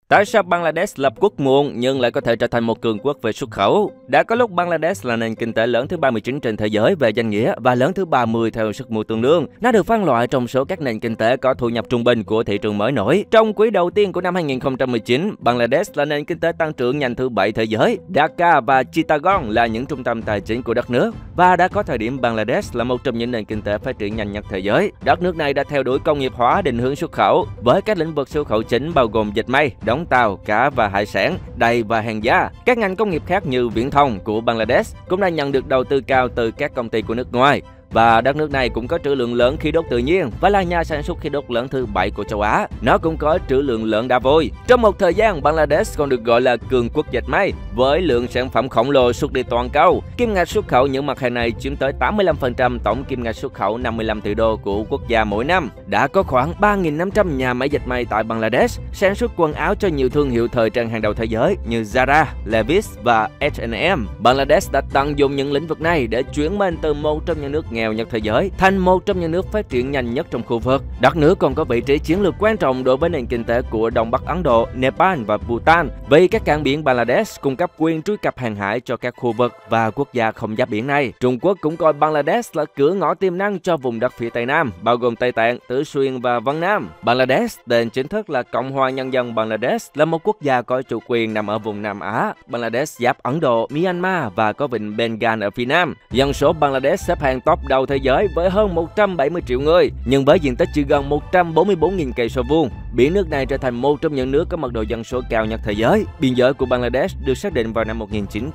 Tại sao Bangladesh lập quốc muộn nhưng lại có thể trở thành một cường quốc về xuất khẩu? Đã có lúc Bangladesh là nền kinh tế lớn thứ 39 trên thế giới về danh nghĩa và lớn thứ 30 theo sức mua tương đương. Nó được phân loại trong số các nền kinh tế có thu nhập trung bình của thị trường mới nổi. Trong quý đầu tiên của năm 2019, Bangladesh là nền kinh tế tăng trưởng nhanh thứ 7 thế giới. Dhaka và Chittagong là những trung tâm tài chính của đất nước và đã có thời điểm Bangladesh là một trong những nền kinh tế phát triển nhanh nhất thế giới. Đất nước này đã theo đuổi công nghiệp hóa định hướng xuất khẩu với các lĩnh vực xuất khẩu chính bao gồm dệt may, đóng tàu, cá và hải sản, đày và hàng giá. Các ngành công nghiệp khác như viễn thông của Bangladesh cũng đã nhận được đầu tư cao từ các công ty của nước ngoài. Và đất nước này cũng có trữ lượng lớn khí đốt tự nhiên và là nhà sản xuất khí đốt lớn thứ 7 của châu Á. Nó cũng có trữ lượng lớn đá vôi. Trong một thời gian, Bangladesh còn được gọi là cường quốc dệt may với lượng sản phẩm khổng lồ xuất đi toàn cầu. Kim ngạch xuất khẩu những mặt hàng này chiếm tới 85% tổng kim ngạch xuất khẩu 55 tỷ đô của quốc gia mỗi năm. Đã có khoảng 3.500 nhà máy dệt may tại Bangladesh sản xuất quần áo cho nhiều thương hiệu thời trang hàng đầu thế giới như Zara, Levi's và H&M. Bangladesh đã tận dụng những lĩnh vực này để chuyển mình từ một trong những nước nghèo nhất thế giới thành một trong những nước phát triển nhanh nhất trong khu vực. Đất nước còn có vị trí chiến lược quan trọng đối với nền kinh tế của Đông Bắc Ấn Độ, Nepal và Bhutan vì các cảng biển Bangladesh cung cấp quyền truy cập hàng hải cho các khu vực và quốc gia không giáp biển này. Trung Quốc cũng coi Bangladesh là cửa ngõ tiềm năng cho vùng đất phía Tây Nam, bao gồm Tây Tạng, Tứ Xuyên và Vân Nam. Bangladesh, tên chính thức là Cộng hòa Nhân dân Bangladesh, là một quốc gia có chủ quyền nằm ở vùng Nam Á. Bangladesh giáp Ấn Độ, Myanmar và có vịnh Bengal ở phía Nam. Dân số Bangladesh xếp hàng top đầu thế giới với hơn 170 triệu người, nhưng với diện tích chỉ gần 144.000 cây số vuông, biển nước này trở thành một trong những nước có mật độ dân số cao nhất thế giới. Biên giới của Bangladesh được xác định vào năm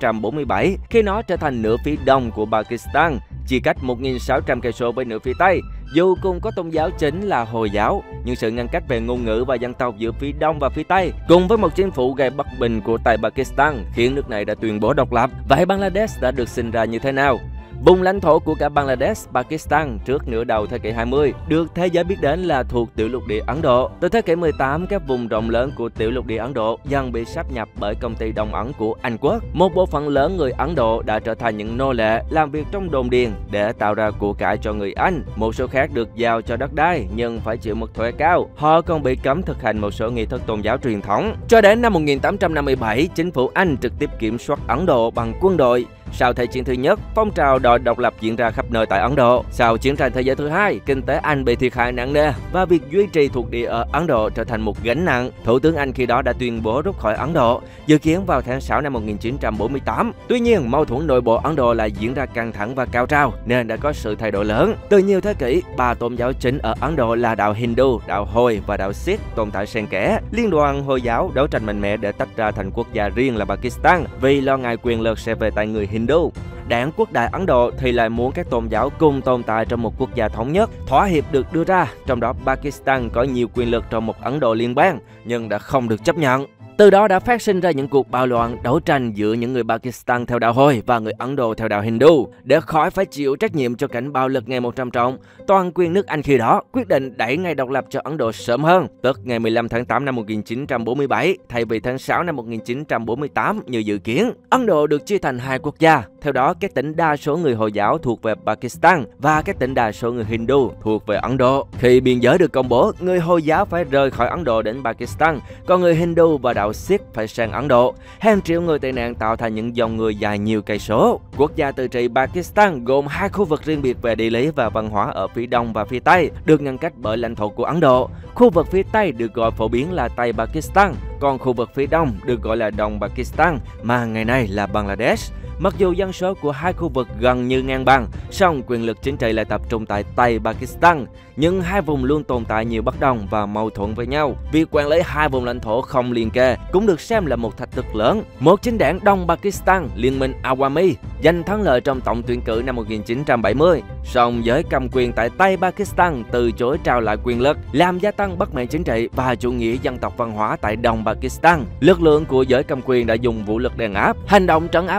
1947 khi nó trở thành nửa phía đông của Pakistan, chia cách 1.600 cây số với nửa phía tây. Dù cùng có tôn giáo chính là Hồi giáo, nhưng sự ngăn cách về ngôn ngữ và dân tộc giữa phía đông và phía tây, cùng với một chính phủ gây bất bình của tại Pakistan, khiến nước này đã tuyên bố độc lập. Vậy Bangladesh đã được sinh ra như thế nào? Vùng lãnh thổ của cả Bangladesh, Pakistan trước nửa đầu thế kỷ 20 được thế giới biết đến là thuộc tiểu lục địa Ấn Độ. Từ thế kỷ 18, các vùng rộng lớn của tiểu lục địa Ấn Độ dần bị sáp nhập bởi công ty Đông Ấn của Anh Quốc. Một bộ phận lớn người Ấn Độ đã trở thành những nô lệ làm việc trong đồn điền để tạo ra của cải cho người Anh. Một số khác được giao cho đất đai nhưng phải chịu mức thuế cao. Họ còn bị cấm thực hành một số nghi thức tôn giáo truyền thống. Cho đến năm 1857, chính phủ Anh trực tiếp kiểm soát Ấn Độ bằng quân đội. Sau Thế chiến thứ nhất, phong trào đòi độc lập diễn ra khắp nơi tại Ấn Độ. Sau Chiến tranh Thế giới thứ hai, kinh tế Anh bị thiệt hại nặng nề và việc duy trì thuộc địa ở Ấn Độ trở thành một gánh nặng. Thủ tướng Anh khi đó đã tuyên bố rút khỏi Ấn Độ, dự kiến vào tháng 6 năm 1948. Tuy nhiên, mâu thuẫn nội bộ Ấn Độ lại diễn ra căng thẳng và cao trào nên đã có sự thay đổi lớn. Từ nhiều thế kỷ, ba tôn giáo chính ở Ấn Độ là đạo Hindu, đạo Hồi và đạo Sikh tồn tại xen kẽ. Liên đoàn Hồi giáo đấu tranh mạnh mẽ để tách ra thành quốc gia riêng là Pakistan vì lo ngại quyền lực sẽ về tay người Hindu. Đảng Quốc đại Ấn Độ thì lại muốn các tôn giáo cùng tồn tại trong một quốc gia thống nhất. Thỏa hiệp được đưa ra, trong đó Pakistan có nhiều quyền lực trong một Ấn Độ liên bang nhưng đã không được chấp nhận. Từ đó đã phát sinh ra những cuộc bạo loạn, đấu tranh giữa những người Pakistan theo đạo Hồi và người Ấn Độ theo đạo Hindu. Để khỏi phải chịu trách nhiệm cho cảnh bạo lực ngày một trầm trọng, toàn quyền nước Anh khi đó quyết định đẩy ngày độc lập cho Ấn Độ sớm hơn, tức ngày 15 tháng 8 năm 1947 thay vì tháng 6 năm 1948 như dự kiến. Ấn Độ được chia thành hai quốc gia. Theo đó, các tỉnh đa số người Hồi giáo thuộc về Pakistan và các tỉnh đa số người Hindu thuộc về Ấn Độ. Khi biên giới được công bố, người Hồi giáo phải rời khỏi Ấn Độ đến Pakistan, còn người Hindu và đạo Sikh phải sang Ấn Độ. Hàng triệu người tị nạn tạo thành những dòng người dài nhiều cây số. Quốc gia tự trị Pakistan gồm hai khu vực riêng biệt về địa lý và văn hóa ở phía đông và phía tây, được ngăn cách bởi lãnh thổ của Ấn Độ. Khu vực phía tây được gọi phổ biến là Tây Pakistan, còn khu vực phía đông được gọi là Đông Pakistan, mà ngày nay là Bangladesh. Mặc dù dân số của hai khu vực gần như ngang bằng, song quyền lực chính trị lại tập trung tại Tây Pakistan. Nhưng hai vùng luôn tồn tại nhiều bất đồng và mâu thuẫn với nhau. Việc quản lý hai vùng lãnh thổ không liền kề cũng được xem là một thách thức lớn. Một chính đảng Đông Pakistan, Liên minh Awami, giành thắng lợi trong tổng tuyển cử năm 1970. Song giới cầm quyền tại Tây Pakistan từ chối trao lại quyền lực, làm gia tăng bất mãn chính trị và chủ nghĩa dân tộc văn hóa tại Đông Pakistan. Lực lượng của giới cầm quyền đã dùng vũ lực đàn áp. Hành động trấn áp mang tính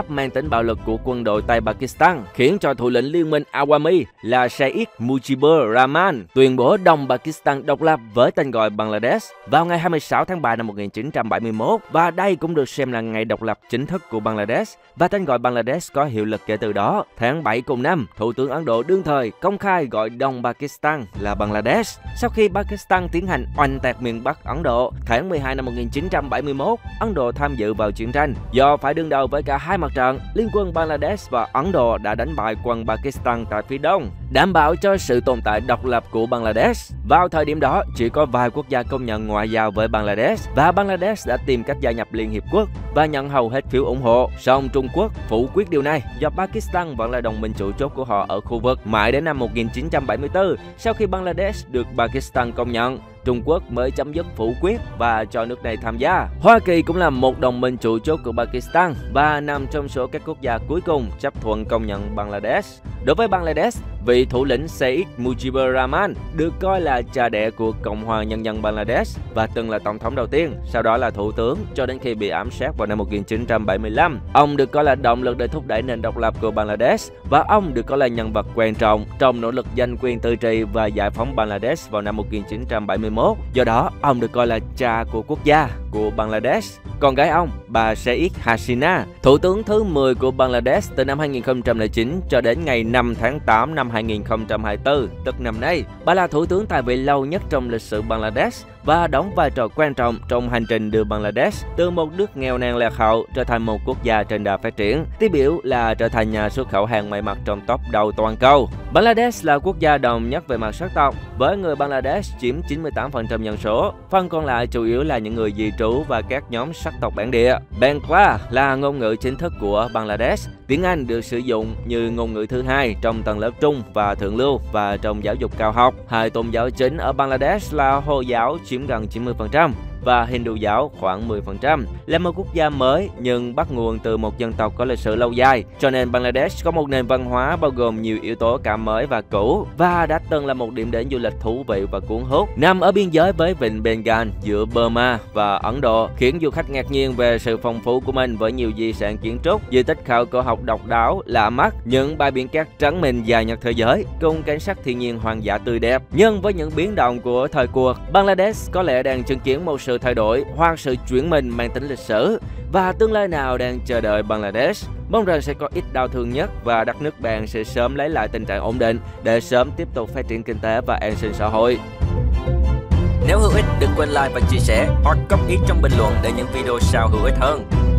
đến bạo lực của quân đội Tây Pakistan, khiến cho thủ lĩnh liên minh Awami là Sheikh Mujibur Rahman tuyên bố Đông Pakistan độc lập với tên gọi Bangladesh vào ngày 26 tháng 3 năm 1971, và đây cũng được xem là ngày độc lập chính thức của Bangladesh, và tên gọi Bangladesh có hiệu lực kể từ đó. Tháng 7 cùng năm, Thủ tướng Ấn Độ đương thời công khai gọi Đông Pakistan là Bangladesh. Sau khi Pakistan tiến hành oanh tạc miền Bắc Ấn Độ, tháng 12 năm 1971, Ấn Độ tham dự vào chiến tranh. Do phải đương đầu với cả hai mặt trận, liên quân Bangladesh và Ấn Độ đã đánh bại quân Pakistan tại phía đông, đảm bảo cho sự tồn tại độc lập của Bangladesh. Vào thời điểm đó, chỉ có vài quốc gia công nhận ngoại giao với Bangladesh, và Bangladesh đã tìm cách gia nhập Liên Hiệp Quốc và nhận hầu hết phiếu ủng hộ. Song Trung Quốc phủ quyết điều này do Pakistan vẫn là đồng minh chủ chốt của họ ở khu vực. Mãi đến năm 1974, sau khi Bangladesh được Pakistan công nhận, Trung Quốc mới chấm dứt phủ quyết và cho nước này tham gia. Hoa Kỳ cũng là một đồng minh chủ chốt của Pakistan và nằm trong số các quốc gia cuối cùng chấp thuận công nhận Bangladesh. Đối với Bangladesh, vị thủ lĩnh Sheikh Mujibur Rahman được coi là cha đẻ của Cộng hòa Nhân dân Bangladesh và từng là tổng thống đầu tiên, sau đó là thủ tướng cho đến khi bị ám sát vào năm 1975. Ông được coi là động lực để thúc đẩy nền độc lập của Bangladesh, và ông được coi là nhân vật quan trọng trong nỗ lực giành quyền tự trị và giải phóng Bangladesh vào năm 1971. Do đó, ông được coi là cha của quốc gia của Bangladesh. Con gái ông, bà Sheikh Hasina, thủ tướng thứ 10 của Bangladesh từ năm 2009 cho đến ngày 5 tháng 8 năm 2024, tức năm nay. Bà là thủ tướng tại vị lâu nhất trong lịch sử Bangladesh và đóng vai trò quan trọng trong hành trình đưa Bangladesh từ một nước nghèo nàn lạc hậu trở thành một quốc gia trên đà phát triển, tiêu biểu là trở thành nhà xuất khẩu hàng may mặc trong top đầu toàn cầu. Bangladesh là quốc gia đồng nhất về mặt sắc tộc, với người Bangladesh chiếm 98% dân số, phần còn lại chủ yếu là những người di trú và các nhóm sắc tộc bản địa. Bangla là ngôn ngữ chính thức của Bangladesh. Tiếng Anh được sử dụng như ngôn ngữ thứ hai trong tầng lớp trung và thượng lưu và trong giáo dục cao học. Hai tôn giáo chính ở Bangladesh là Hồi giáo chiếm gần 90% và Hindu giáo khoảng 10%. Là một quốc gia mới nhưng bắt nguồn từ một dân tộc có lịch sử lâu dài, cho nên Bangladesh có một nền văn hóa bao gồm nhiều yếu tố cả mới và cũ, và đã từng là một điểm đến du lịch thú vị và cuốn hút. Nằm ở biên giới với vịnh Bengal giữa Burma và Ấn Độ, khiến du khách ngạc nhiên về sự phong phú của mình với nhiều di sản kiến trúc, di tích khảo cổ học độc đáo, lạ mắt, những bãi biển cát trắng mịn dài nhất thế giới, cùng cảnh sắc thiên nhiên hoang dã tươi đẹp. Nhưng với những biến động của thời cuộc, Bangladesh có lẽ đang chứng kiến một sự thay đổi hoặc sự chuyển mình mang tính lịch sử, và tương lai nào đang chờ đợi Bangladesh. Mong rằng sẽ có ít đau thương nhất và đất nước bạn sẽ sớm lấy lại tình trạng ổn định để sớm tiếp tục phát triển kinh tế và an sinh xã hội. Nếu hữu ích, đừng quên like và chia sẻ hoặc góp ý trong bình luận để những video sau hữu ích hơn.